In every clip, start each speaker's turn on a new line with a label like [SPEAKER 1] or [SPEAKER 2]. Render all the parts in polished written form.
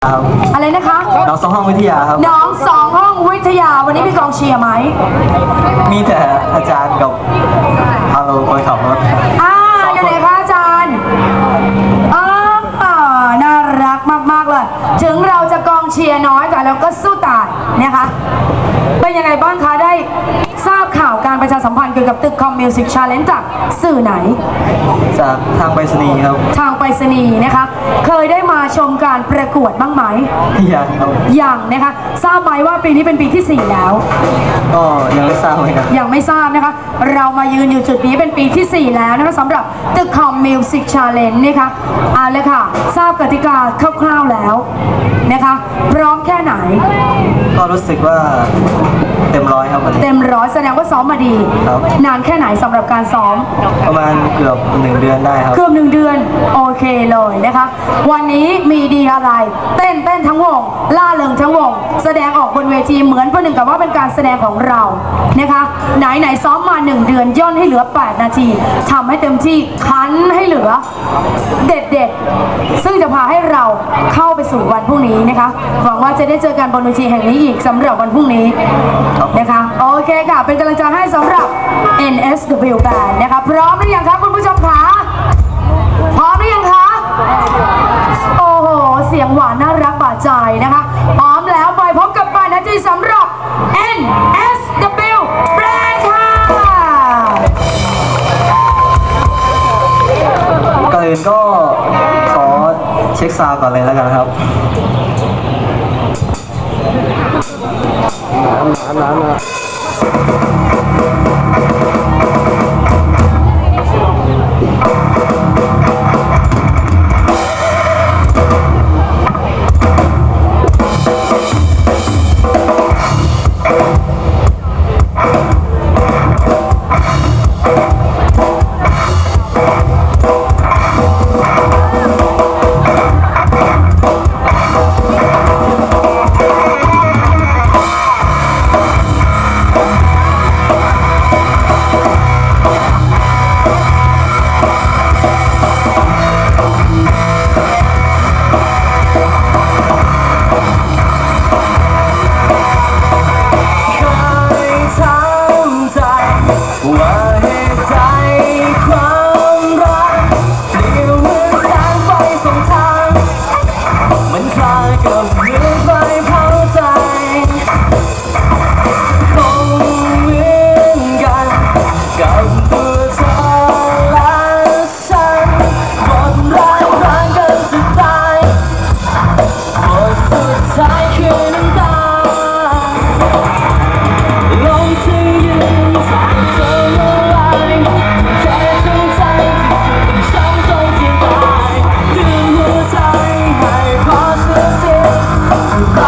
[SPEAKER 1] อะไรนะคะ
[SPEAKER 2] น้อง2 ห้องวิทยาครับ
[SPEAKER 1] น้อง2 ห้องวิทยาวันนี้มีกองเชียร์ไหม
[SPEAKER 2] มีแต่อาจารย์กับฮัลโหลคนขับรถ
[SPEAKER 1] อยู่ไหนคะอาจารย์น่ารักมากๆเลยถึงเราจะกองเชียร์น้อยแต่เราก็สู้ตายนะคะเป็นยังไงบ้างคะได้ทราบข่าวการประชาสัมพันธ์เกี่ยวกับตึกคอมมิวสิกชาเลนจ์จากสื่อไหน
[SPEAKER 2] จากทางไปรษณีย์ครับ
[SPEAKER 1] ทางไปรษณีย์นะคะเคยได้มาชมการประกวดบ้างไหม
[SPEAKER 2] ยังครับ
[SPEAKER 1] ยังนะคะทราบไหมว่าปีนี้เป็นปีที่4แล้ว
[SPEAKER 2] ก็ยังไม่ทราบเลยครับ
[SPEAKER 1] ยังไม่ทราบนะคะเรามายืนอยู่จุดนี้เป็นปีที่4แล้วนะคะสำหรับตึกคอมมิวสิกชาเลนจ์นะคะเอาเลยค่ะทราบกติกาคร่าวๆแล้วนะคะพร้อมแค่ไหน
[SPEAKER 2] ก็รู้สึกว่าเต็มร้อยครับ
[SPEAKER 1] เต็มร้อยแสดงว่าซ้อมมาดีนานแค่ไหนสำหรับการซ้อม
[SPEAKER 2] ประมาณเกือบ1 เดือนได้ครับ
[SPEAKER 1] เกือบ1 เดือนโอเคเลยนะคะวันนี้มีดีอะไรเต้นทั้งวงล่าเริงทั้งวงแสดงออกบนเวทีเหมือนประหนึ่งกับว่าเป็นการแสดงของเรานะคะไหนซ้อมมา1 เดือนย่นให้เหลือ8 นาทีทำให้เต็มที่คั้นให้เหลือเด็ดซึ่งจะพาให้เราเข้าไปสู่วันพรุ่งนี้นะคะหวังว่าจะได้เจอกันบนเวทีแห่งนี้อีกสำหรับวันพรุ่งนี้นะคะโอเคค่ะเป็นกำลังใจให้สำหรับ NSW Band นะคะพร้อมหรือยังคะคุณผู้ชมคะพร้อมหรือยังคะโอ้โหเสียงหวานน่ารักบาดใจนะคะพร้อมแล้วไปพบกับ8 นาทีสำหรับ NSW Band ค่ะ
[SPEAKER 2] ก่อนอื่นก็ขอเช็คซาวด์ก่อนเลยแล้วกันครับน้
[SPEAKER 1] ร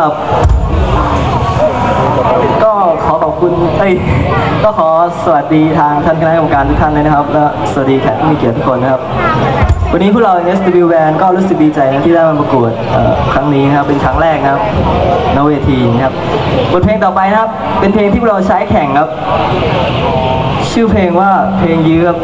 [SPEAKER 2] ก็ขอขอบคุณก็ขอสวัสดีทางท่านคณะกรรมการทุกท่านเลยนะครับและสวัสดีแขกผู้มีเกียรติทุกคนนะครับวันนี้พวกเรา SW Band ก็รู้สึกดีใจนะที่ได้มาประกวดครั้งนี้นะครับเป็นครั้งแรกนะครับณเวทีนะครับบทเพลงต่อไปนะครับเป็นเพลงที่พวกเราใช้แข่งครับชื่อเพลงว่าเพลงยื้อครับ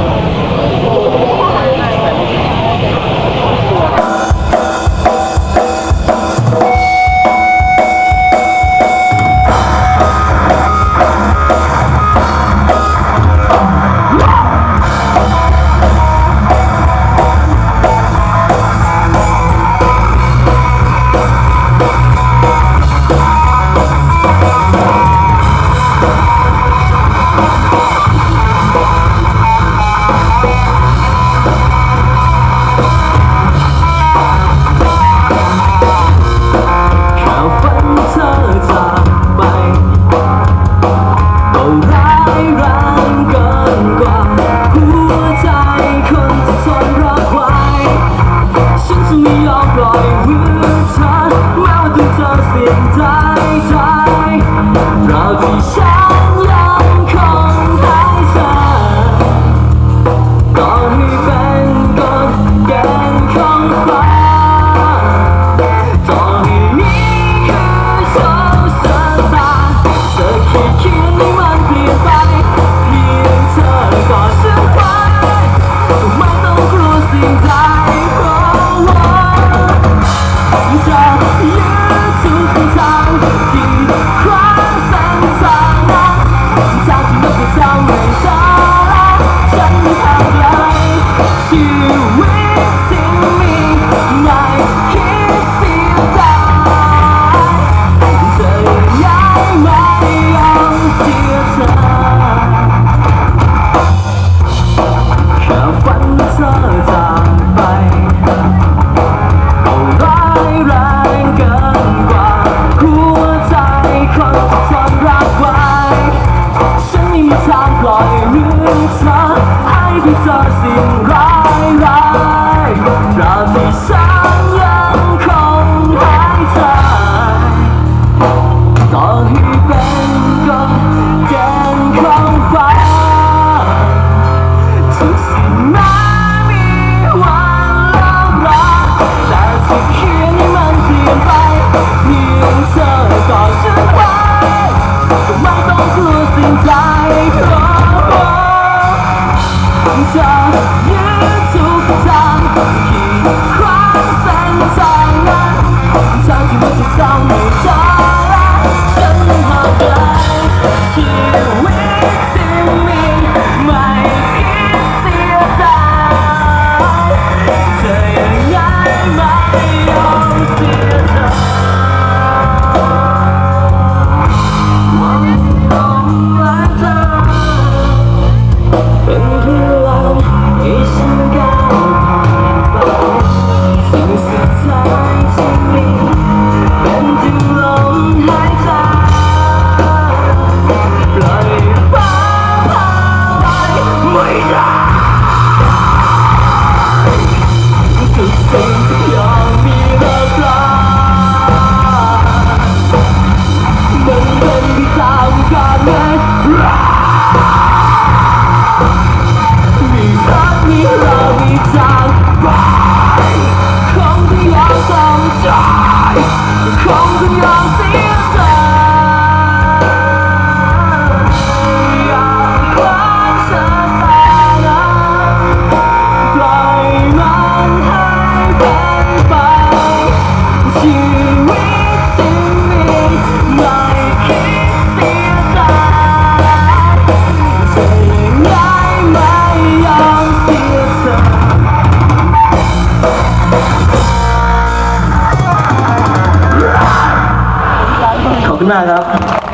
[SPEAKER 2] มากครับ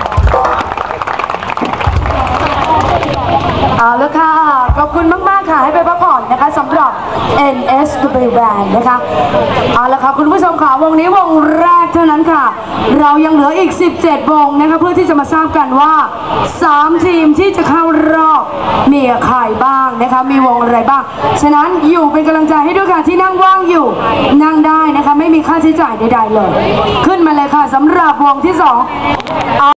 [SPEAKER 1] เอาละค่ะขอบคุณมากๆค่ะให้ไปพักผ่อนนะคะสำหรับ NSW Band นะคะเอาละค่ะคุณผู้ชมค่ะวงนี้วงแรกเท่านั้นค่ะเรายังเหลืออีก17วงนะคะเพื่อที่จะมาทราบกันว่า3ทีมที่จะเข้ารอบมีใครบ้างนะคะมีวงอะไรบ้างฉะนั้นอยู่เป็นกำลังใจให้ด้วยค่ะที่นั่งว่างอยู่นั่งได้นะคะไม่มีค่าใช้จ่ายใดๆเลยขึ้นมาเลยเลยค่ะสำหรับวงที่สอง